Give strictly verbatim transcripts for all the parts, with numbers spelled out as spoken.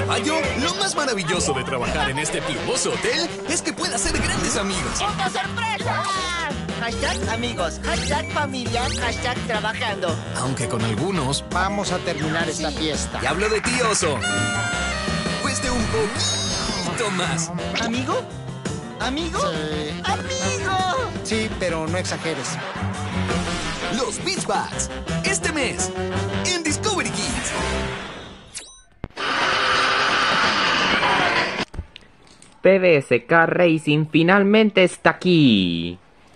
caballo, lo más maravilloso de trabajar en este plumoso hotel es que puedes hacer grandes amigos. ¡Una sorpresa! Hashtag amigos, hashtag familia, hashtag trabajando. Aunque con algunos... Vamos a terminar esta fiesta. Y hablo de ti, oso. Cueste un poquito más. ¿Amigo? ¿Amigo? Sí. ¡Amigo! Sí, pero no exageres. Los Beach Bags, este mes, en Discovery Kids. P B S Car Racing finalmente está aquí.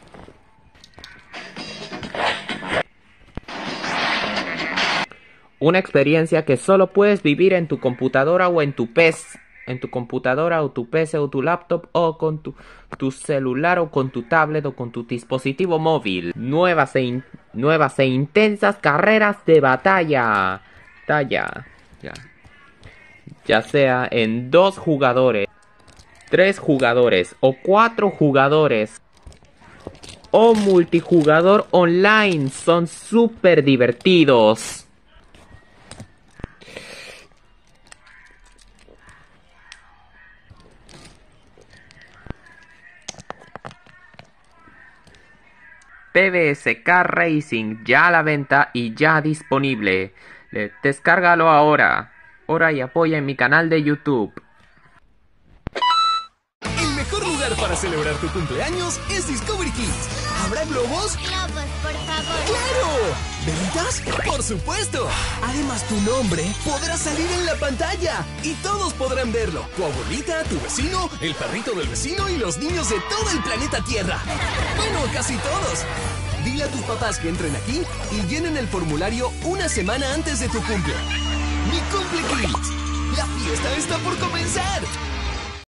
Una experiencia que solo puedes vivir en tu computadora o en tu P C, en tu computadora o tu P C o tu laptop o con tu, tu celular o con tu tablet o con tu dispositivo móvil. Nuevas e, in, nuevas e intensas carreras de batalla. Talla, ya. ya sea en dos jugadores, tres jugadores o cuatro jugadores o multijugador online. Son súper divertidos. P B S Car Racing ya a la venta y ya disponible. Descárgalo ahora. Ahora y apoya en mi canal de YouTube. El mejor lugar para celebrar tu cumpleaños es Discovery Kids. ¿Habrá globos? Globos, por favor. ¡Claro! ¿Velitas? ¡Por supuesto! Además, tu nombre podrá salir en la pantalla y todos podrán verlo. Tu abuelita, tu vecino, el perrito del vecino y los niños de todo el planeta Tierra. Bueno, casi todos. Dile a tus papás que entren aquí y llenen el formulario una semana antes de tu cumple. ¡Mi cumple Kids! ¡La fiesta está por comenzar!